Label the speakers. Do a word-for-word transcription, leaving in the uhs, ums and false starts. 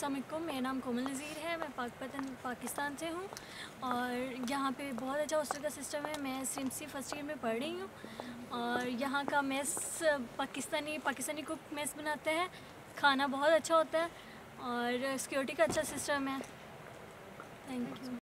Speaker 1: अस्सलाम वालेकुम, मेरा नाम कोमल नज़ीर है। मैं पाकपतन पाकिस्तान से हूँ और यहाँ पे बहुत अच्छा हॉस्टल का सिस्टम है। मैं सीएमसी फर्स्ट ईयर में पढ़ रही हूँ और यहाँ का mess Pakistani Pakistani cook mess बनाते हैं। खाना बहुत अच्छा होता है और सिक्योरिटी का अच्छा सिस्टम है। Thank you.